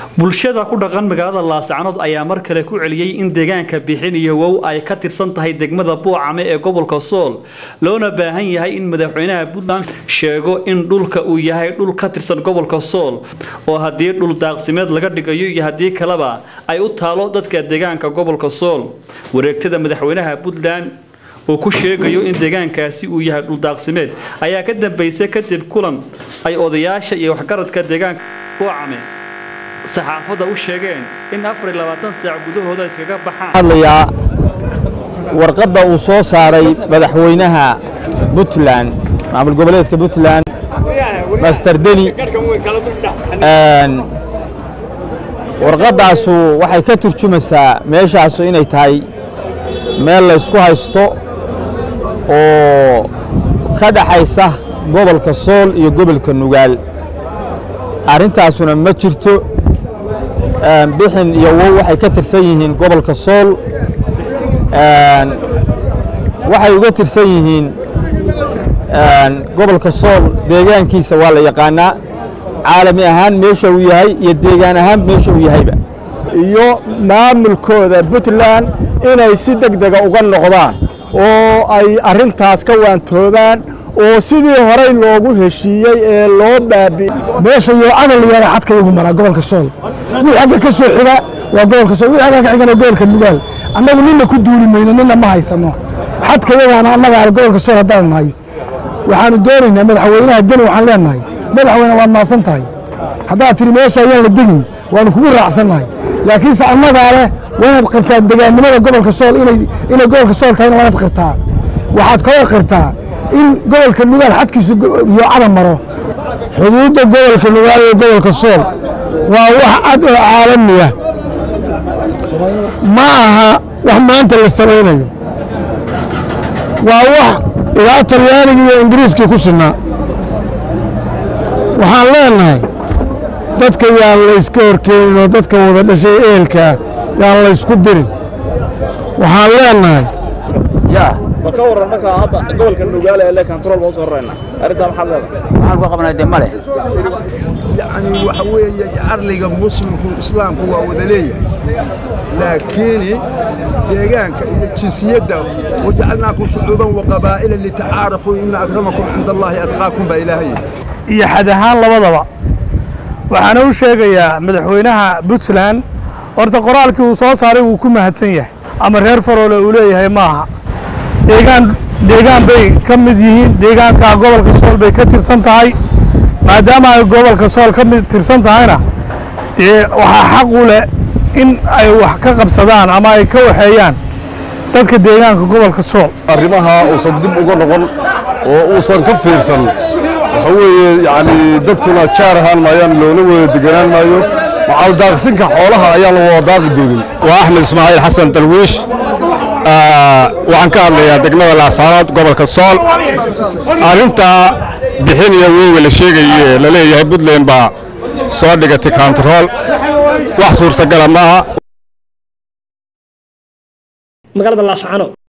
bulshada ku dhaqan magaalada Laascaanood ayaa mar kale ku celiyay in deegaanka bixin iyo wow ay ka tirsan tahay degmada Buucame ee gobolka Sool loona baahan yahay in madaxweynaha Puntland sheego in dhulka uu yahay dhul ka tirsan gobolka Sool oo hadii dhul daaqsimeed laga dhigayo iyo hadii kaleba ay u taalo dadka deegaanka gobolka Sool wareegtada madaxweynaha Puntland oo ku sheegayo in deegaankaasi uu yahay dhul daaqsimeed ayaa ka dambeysay kadib kulan ay odayaasha iyo waxgaradka deegaanka Buucame saxaafada u sheegeen in 24 saac gudahooda iskaga baxaan hadlaya warqadda uu soo saaray madaxweynaha Puntland maamul goboleedka Puntland Master Deni warqaddaas waxay ka turjumaysaa meeshaas inay tahay meel la isku haysto oo ka dhaxaysa gobolka Sool iyo gobolka Nugaal arintaasuna ma jirto bixin iyo wow waxay ka tirsan yihiin gobolka Sool waxay uga tirsan yihiin gobolka Sool deegaankiisa waa la yaqaanaa caalami ahaan meesha uu yahay iyo deegaan ahaan meesha uu yahayba iyo maamulkooda Puntland inay si degdeg ah uga noqdaan oo ay arintaas ka waantoobaan oo sidii hore loogu heshiiyay ee loo baabi meesha iyo adal yar xadka ugu mara gobolka Sool wixii xagga ka soo xiga waa gobolka Sool wixii xagga ka xigana gobolka Nugaal annagu nina ku duulimayna nina ma haysano xadka yagana annaga gobolka Sool hadaan nahay waxaanu doonaynaa madaxweynaha Deni waxaan leenahay madaxweynaha waa maasan tahay hadaa tiri meesha ayaan la degin waan kugu raacsanahay laakiin annaga leh waad qirtaa deegaanimada gobolka Sool inay gobolka Sool tahay waad qirtaa waxaad ka qirtaa in gobolka Nugaal xadkiisu iyo cad maro xuduudda gobolka Nugaal iyo gobolka Sool waa wax cad oo caalami ah ma aha wax maanta la sameeyo waa wax ilaa Talyaaniga iyo Ingiriiska ku sinaa waxaan leenahay dadka yaan la iska horkeenin oo dadka wada dhashay eelka yaan la isku dirin waxaan leenahay ka waran marka hadda gobolka Nugaal ee control oo soo reeyna arinta maxaa waxaan ku qabnaa deemale يعني وحوي عرلي مسلم الإسلام هو ودليل لكن ديجان جنسية وجعلناكم شعوبا وقبائل لتعارفوا إن أكرمكم عند الله أتقاكم بإلهي يا حدهان لبضبا waxaan u sheegayaa madaxweynaha Puntland horta qoraalkii uu soo saaray uu ku mahadsan yahay ama reer Faroole uu leeyahay maaha deegaan bay ka mid yihiin deegaanka gobolka Sool bay ka tirsan tahay maadaama ay gobolka Sool ka mid tirsan tahayna waxa xaq u leh in ay wax ka qabsadaan ama ay ka waxeeyaan dadka deegaanka gobolka Sool arrimaha uu dib uga noqon oo uu san ka fiirsan waxaweye yani dadkuna jaarahan maayaan loona wada deganaan maayo waxa daaqsinka xoolaha ayaa la wada daaqi doodin waa Axmed Ismaaciil Xasan Dalwiish waxaan ka hadlayaa degmada Laascaanood gobolka Sool arinta bixin iyo weyn la sheegay la leeyahay Puntland ba soo dhigatay control wax suurtagal ma aha magaalada Laascaanood